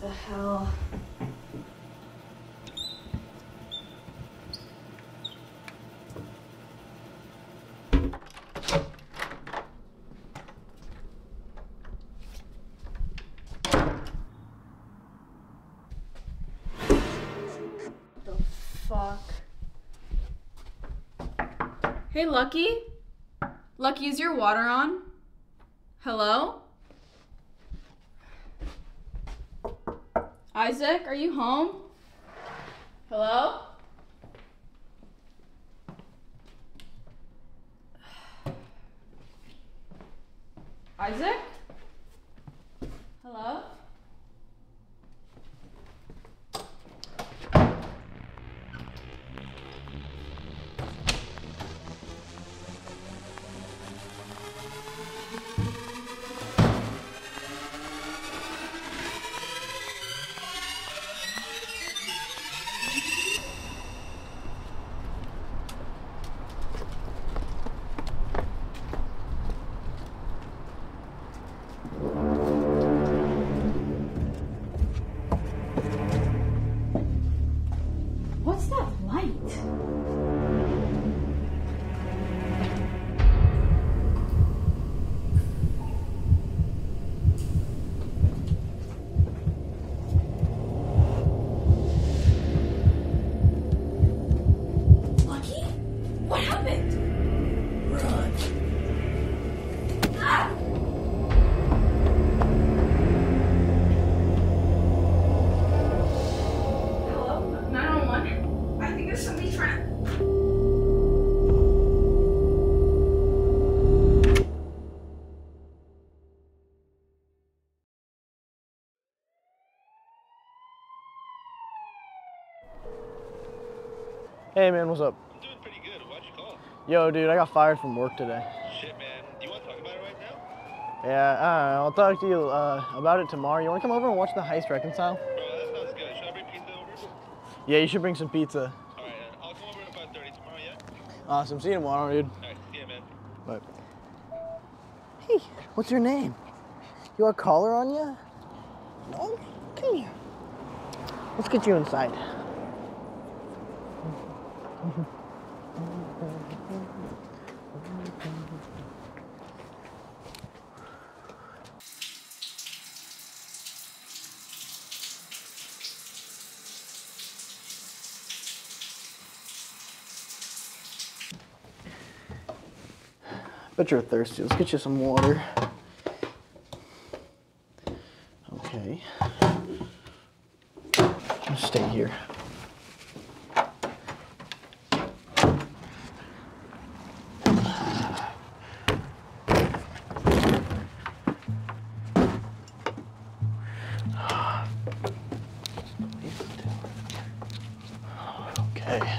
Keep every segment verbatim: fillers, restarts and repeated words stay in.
the hell? Fuck. Hey, Lucky? Lucky, is your water on? Hello? Isaac, are you home? Hello? Isaac? Hello? What's that light? Lucky? What happened? Run. Ah! Hello? nine one one? I think there's somebody trying to... Hey man, what's up? I'm doing pretty good. Why'd you call? Yo dude, I got fired from work today. Shit, man. Do you want to talk about it right now? Yeah, I don't know, I'll talk to you uh, about it tomorrow. You wanna come over and watch the heist reconcile? Bro, that sounds good. Should I bring pizza over? Yeah, you should bring some pizza. Alright, uh, I'll come over at five thirty tomorrow, yeah? Awesome, see you tomorrow, dude. Alright, see ya, man. Bye. Hey, what's your name? You got a collar on you? No? Come here. Let's get you inside. Bet you're thirsty. Let's get you some water. Okay. Just stay here. Okay.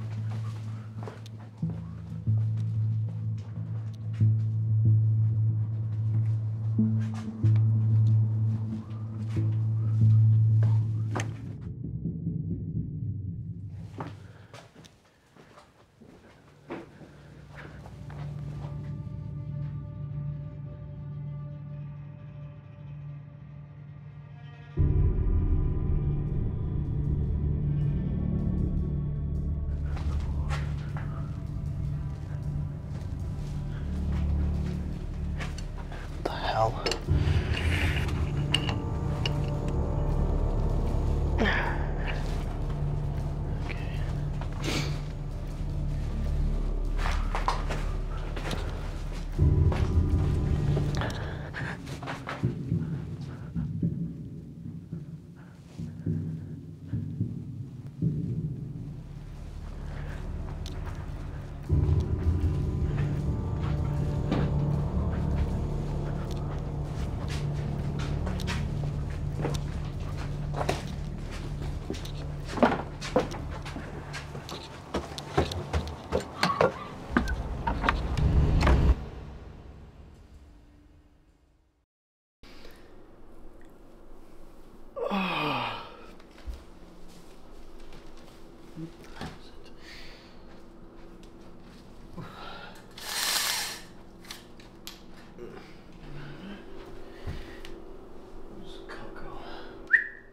What the hell?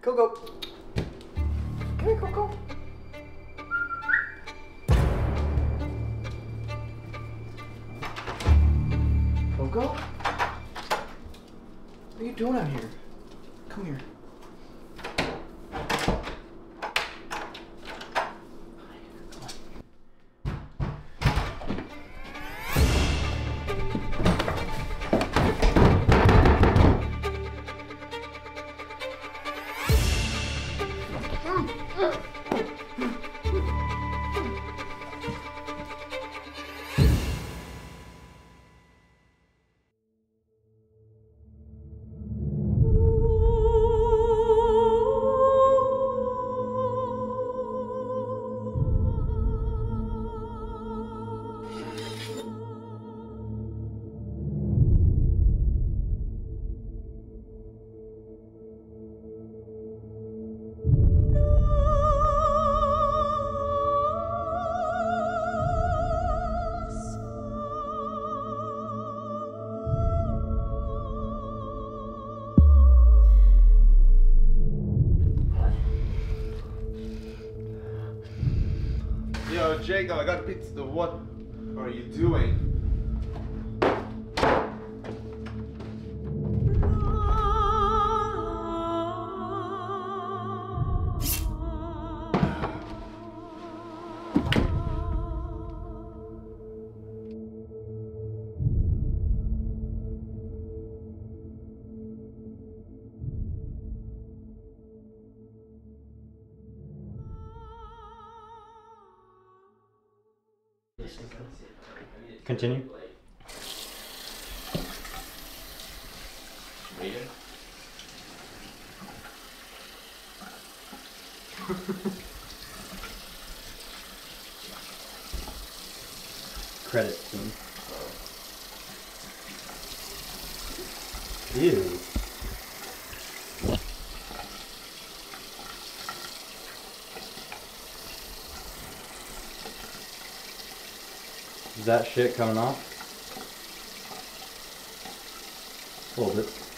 Coco. Come here, Coco. Coco? What are you doing out here? Come here. Yo, Jacob, I got pizza. What are you doing? Continue. Credit scene. Ew. Is that shit coming off? A little bit.